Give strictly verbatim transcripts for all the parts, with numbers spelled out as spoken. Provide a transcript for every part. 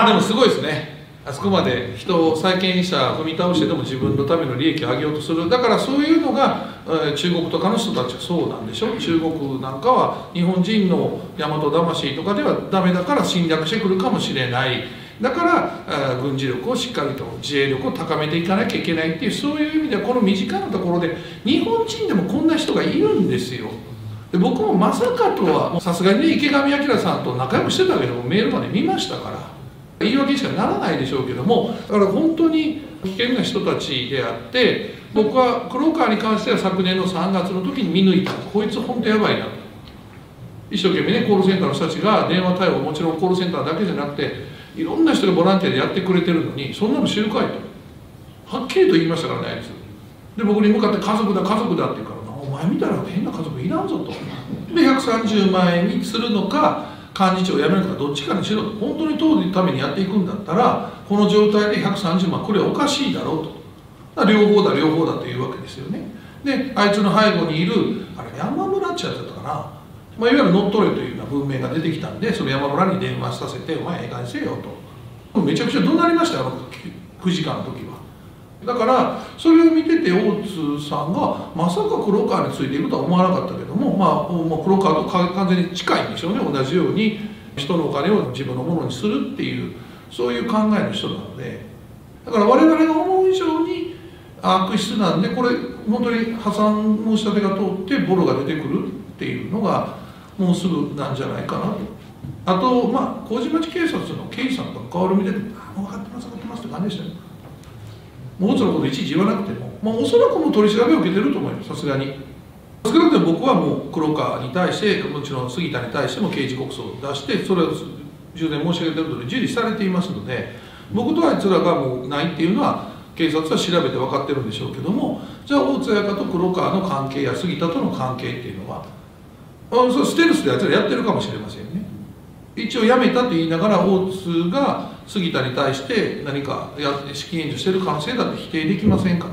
あでもすごいですね。あそこまで人を債権者踏み倒してでも自分のための利益を上げようとする。だからそういうのが、えー、中国とかの人たちはそうなんでしょう。中国なんかは日本人の大和魂とかではダメだから侵略してくるかもしれない。だから軍事力をしっかりと自衛力を高めていかなきゃいけないっていう、そういう意味ではこの身近なところで日本人でもこんな人がいるんですよ。で僕もまさかとはさすがにね池上彰さんと仲良くしてたけどもメールまで見ましたから言い訳にしかならないでしょうけども、だから本当に危険な人たちであって、僕は黒川に関しては昨年のさんがつの時に見抜いた。こいつ本当やばいなと。一生懸命ねコールセンターの人たちが電話対応、もちろんコールセンターだけじゃなくていろんな人がボランティアでやってくれてるのにそんなの知るかいとはっきりと言いましたからねあいつで、僕に向かって家族だ家族だって言うから、お前みたいな変な家族いらんぞと。でひゃくさんじゅうまんえんにするのか幹事長を辞めるのかどっちかにしろと。本当に党のためにやっていくんだったらこの状態でひゃくさんじゅうまんこれはおかしいだろうと。だから両方だ両方だというわけですよね。であいつの背後にいるあれ山村っちゃったかな、まあ、いわゆる乗っ取れというような文明が出てきたんで、その山村に電話させて「お前ええ感じせよ」と。めちゃくちゃ怒鳴りましたよあのくじかんの時は。だからそれを見てて大津さんがまさか黒川についていくとは思わなかったけども、まあ、もう黒川と完全に近いんでしょうね。同じように人のお金を自分のものにするっていうそういう考えの人なので、だから我々が思う以上に悪質なんで、これ本当に破産申し立てが通ってボロが出てくるっていうのがもうすぐなんじゃないかなと。あとまあ麹町警察の刑事さんとか顔を見てて「あ分かってます分かってます」って感じでしたよ。もう大津のこといちいち言わなくても、まあ、おそらくもう取り調べを受けてると思います。さすがに少なくとも僕はもう黒川に対してもちろん杉田に対しても刑事告訴を出して、それを従前申し上げているとおり受理されていますので、僕とあいつらがもうないっていうのは警察は調べて分かってるんでしょうけども、じゃあ大津彩香と黒川の関係や杉田との関係っていうのはあそうステルスであいつらやってるかもしれませんね。一応辞めたと言いながら大津が杉田に対して何かや資金援助してる可能性だって否定できませんから、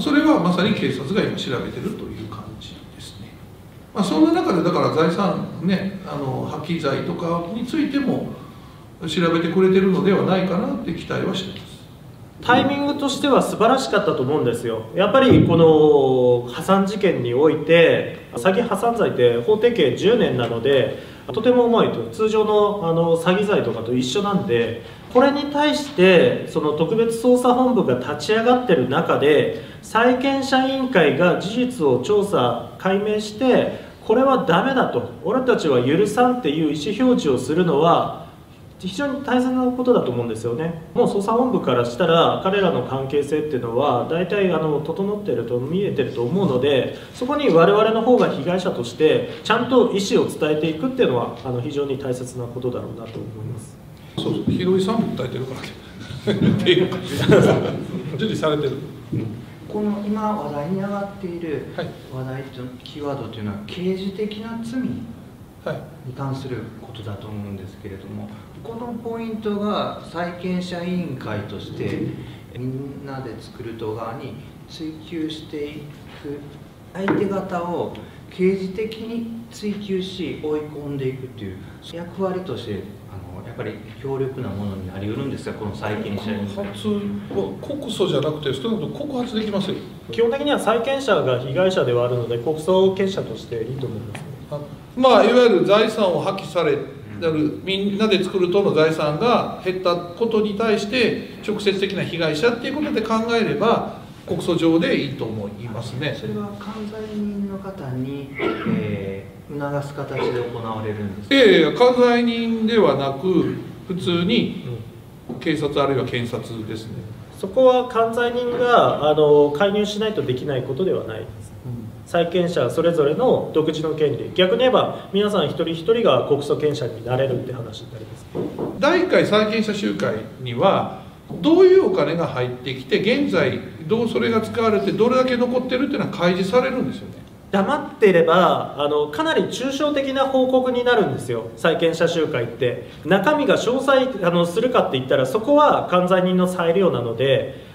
それはまさに警察が今調べてるという感じですね。まあ、そんな中でだから財産ね、あの破棄罪とかについても調べてくれてるのではないかなって期待はしてます。 タイミングとしては素晴らしかったと思うんですよ。やっぱりこの破産事件において詐欺破産罪って法定刑じゅうねんなのでとても重いと、通常のあの詐欺罪とかと一緒なんで、これに対してその特別捜査本部が立ち上がってる中で債権者委員会が事実を調査解明してこれはダメだと、俺たちは許さんっていう意思表示をするのは非常に大切なことだと思うんですよね。もう捜査本部からしたら彼らの関係性っていうのは大体あの整ってると見えてると思うので、そこに我々の方が被害者としてちゃんと意思を伝えていくっていうのはあの非常に大切なことだろうなと思います。 そうそう、ひろいさんも訴えてるからっていう受理されてる。 この今話題に上がっている話題とキーワードというのは刑事的な罪に関することだと思うんですけれども、このポイントが債権者委員会としてみんなで作る党側に追及していく、相手方を刑事的に追及し追い込んでいくという役割としてあのやっぱり強力なものになりうるんですが、この債権者委員会。 告発は告訴じゃなくて少なくとも告発できますよ。 基本的には債権者が被害者ではあるので告訴権者としていいと思います。 まあいわゆる財産を破棄される、みんなで作る党の財産が減ったことに対して直接的な被害者っていうことで考えれば告訴状でいいと思いますね。 それは管財人の方に、えー、促す形で行われるんですか。 いやいや、管財人ではなく普通に警察あるいは検察ですね。 そこは管財人があの介入しないとできないことではないです。債権者それぞれの独自の権利、逆に言えば皆さん一人一人が告訴権者になれるって話になります。 だいいっかい債権者集会にはどういうお金が入ってきて現在どうそれが使われてどれだけ残ってるっていうのは開示されるんですよね。 黙っていればあのかなり抽象的な報告になるんですよ。債権者集会って中身が詳細あのするかって言ったらそこは管財人の裁量なので、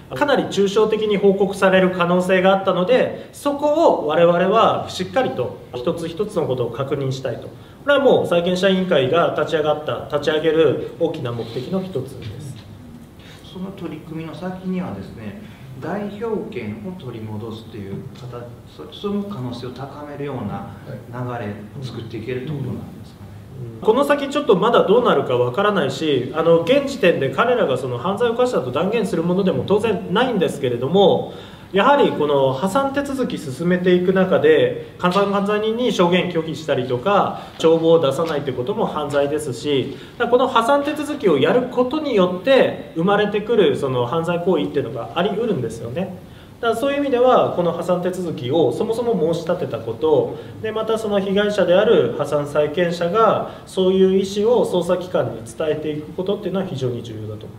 かなり抽象的に報告される可能性があったので、そこを我々はしっかりと一つ一つのことを確認したいと。これはもう債権者委員会が立ち上がった立ち上げる大きな目的の一つです。 その取り組みの先にはですね、代表権を取り戻すという形、その可能性を高めるような流れを作っていけるところなんですかね。 この先ちょっとまだどうなるかわからないし、あの現時点で彼らがその犯罪を犯したと断言するものでも当然ないんですけれども、やはりこの破産手続き進めていく中で犯罪人に証言拒否したりとか帳簿を出さないということも犯罪ですし、この破産手続きをやることによって生まれてくるその犯罪行為っていうのがあり得るんですよね。だからそういう意味ではこの破産手続きをそもそも申し立てたことで、またその被害者である破産債権者がそういう意思を捜査機関に伝えていくことっていうのは非常に重要だと思います。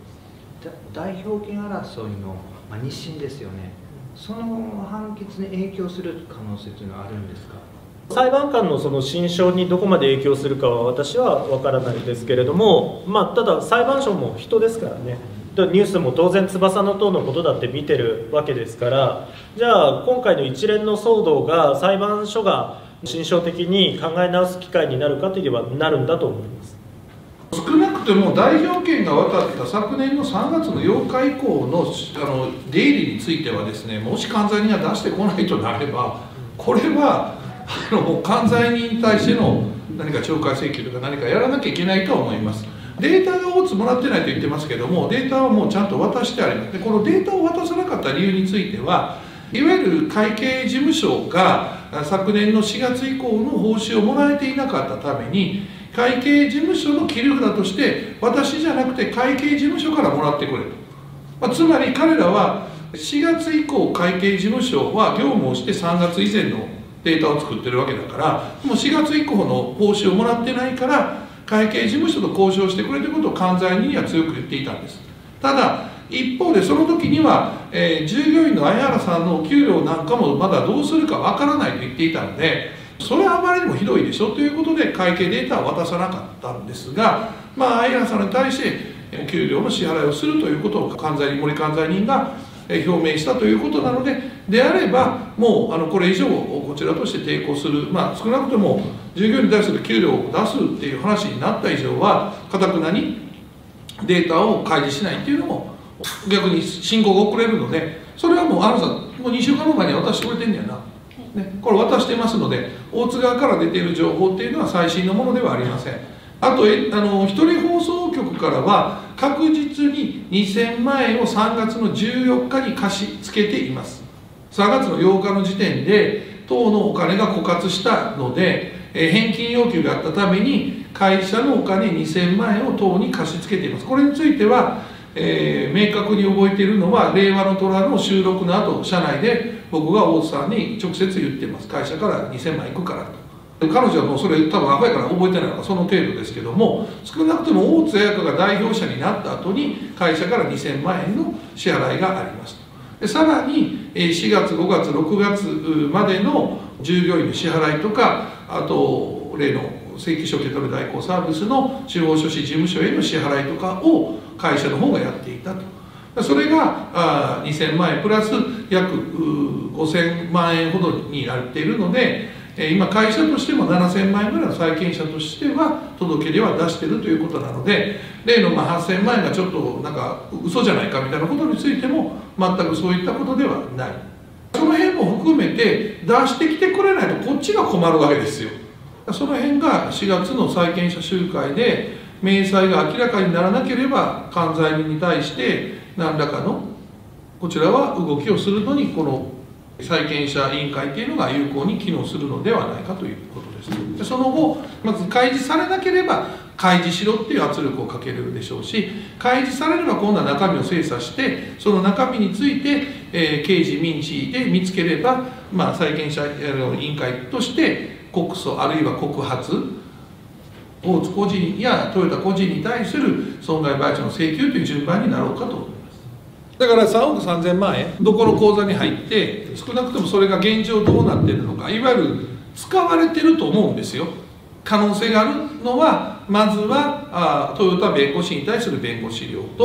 代表権争いの、まあ、日審ですよね。その判決に影響する可能性というのはあるんですか。 裁判官のその心証にどこまで影響するかは私は分からないですけれども、まあ、ただ裁判所も人ですからね。ニュースも当然翼の塔のことだって見てるわけですから、じゃあ今回の一連の騒動が裁判所が心証的に考え直す機会になるかといえばなるんだと思います。 少なくとも代表権が渡った昨年のさんがつのようか以降のあの出入りについてはですね、もし関西人が出してこないとなれば、これはあの関西人に対しての何か懲戒請求とか何かやらなきゃいけないとは思います。データが大津もらってないと言ってますけども、データはもうちゃんと渡してあります。でこのデータを渡さなかった理由については、いわゆる会計事務所が昨年のしがつ以降の報酬をもらえていなかったために、会計事務所の切り札として私じゃなくて会計事務所からもらってくれと、まあ、つまり彼らはしがつ以降会計事務所は業務をしてさんがつ以前のデータを作ってるわけだから、もうしがつ以降の報酬をもらってないから会計事務所と交渉してくれということを関西人には強く言っていたんです。ただ一方でその時には、えー、従業員の相原さんのお給料なんかもまだどうするかわからないと言っていたので、それはあまりにもひどいでしょということで会計データは渡さなかったんですが、まあ相原さんに対してお給料の支払いをするということを関西人森関西人が表明したということなので、であればもうあのこれ以上こちらとして抵抗する、まあ少なくとも従業員に対する給料を出すっていう話になった以上はかたくなにデータを開示しないっていうのも逆に進行が遅れるので、それはもうあのさんもうにしゅうかんまえに渡してくれてんだよな、ね、これ渡してますので、大津側から出ている情報っていうのは最新のものではありません。あとえあの一人放送局からは確実ににせんまんえんをさんがつのじゅうよっかに貸し付けています。さんがつのようかの時点で党のお金が枯渇したので、え返金要求があったために会社のお金にせんまんえんを党に貸し付けています。これについては、えー、明確に覚えているのは令和の虎の収録の後社内で僕が大津さんに直接言ってます。会社からにせんまん行くからと。彼女はもうそれ多分アホやから覚えてないのかその程度ですけども、少なくとも大津彩香が代表者になった後に会社からにせんまんえんの支払いがありますと。でさらにしがつごがつろくがつまでの従業員の支払いとか、あと例の請求書受け取り代行サービスの地方書士事務所への支払いとかを会社の方がやっていたと。それがにせんまんえんプラス約ごせんまんえんほどになっているので、今会社としてもななせんまんえんぐらいの債権者としては届け出は出しているということなので、例のまあはっせんまんえんがちょっとなんか嘘じゃないかみたいなことについても全くそういったことではない。その辺も含めて出してきてくれないとこっちが困るわけですよ。その辺がしがつの債権者集会で明細が明らかにならなければ関西人に対して何らかのこちらは動きをするのにこの債権者委員会というのが有効に機能するのではないかということです。でその後まず開示されなければ開示しろっていう圧力をかけるでしょうし、開示されれば今度は中身を精査してその中身について、えー、刑事民事で見つければ、まあ、債権者委員会として告訴あるいは告発大津個人やトヨタ個人に対する損害賠償の請求という順番になろうかと思います。だからさんおくさんぜんまんえんどこの口座に入って少なくともそれが現状どうなっているのか、いわゆる使われてると思うんですよ。可能性があるのはまずはあトヨタ弁護士に対する弁護士料と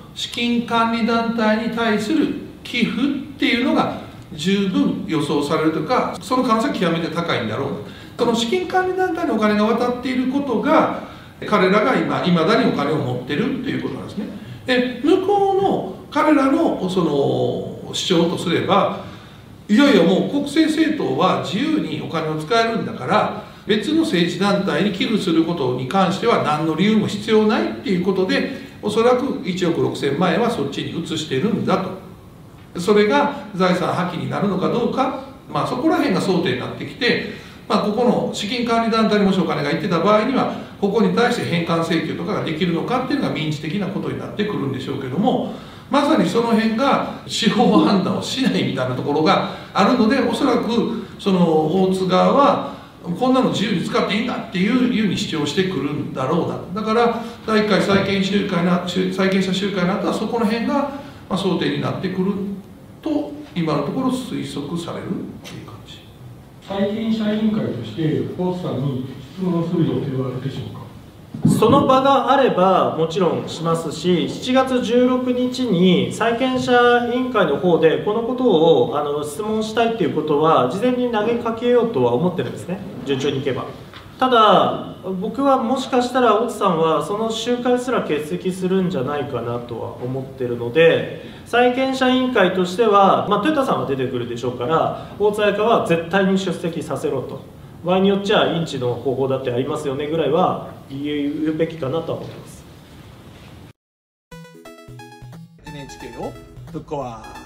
資金管理団体に対する寄付っていうのが十分予想されるとか、その可能性は極めて高いんだろうと。その資金管理団体にお金が渡っていることが、彼らが今いまだにお金を持ってるっていうことなんですね。で向こうの彼らのその主張とすれば、いやいやもう国政政党は自由にお金を使えるんだから、別の政治団体に寄付することに関しては何の理由も必要ないっていうことで、おそらくいちおくろくせんまんえんはそっちに移してるんだと。それが財産破棄になるのかどうか、まあ、そこら辺が争点になってきて、まあ、ここの資金管理団体にもしお金がいってた場合には、ここに対して返還請求とかができるのかっていうのが民事的なことになってくるんでしょうけども、まさにその辺が司法判断をしないみたいなところがあるので、おそらくその大津側はこんなの自由に使っていいんだっていうふうに主張してくるんだろうな。だからだいいっかい債権集会の債権者集会の後はそこの辺がまあ争点になってくると今のところ推測されるっていう感じ。 債権者委員会として大津さんに質問する予定はあるでしょうか。 その場があればもちろんしますし、しちがつじゅうろくにちに債権者委員会の方でこのことをあの質問したいっていうことは事前に投げかけようとは思ってるんですね、順調にいけば。ただ僕はもしかしたら大津さんはその集会すら欠席するんじゃないかなとは思ってるので、債権者委員会としては、まあ、豊田さんは出てくるでしょうから大津彩香は絶対に出席させろと、場合によっちゃインチの方法だってありますよねぐらいは言うべきかなとは思います。 エヌエイチケー をぶっ壊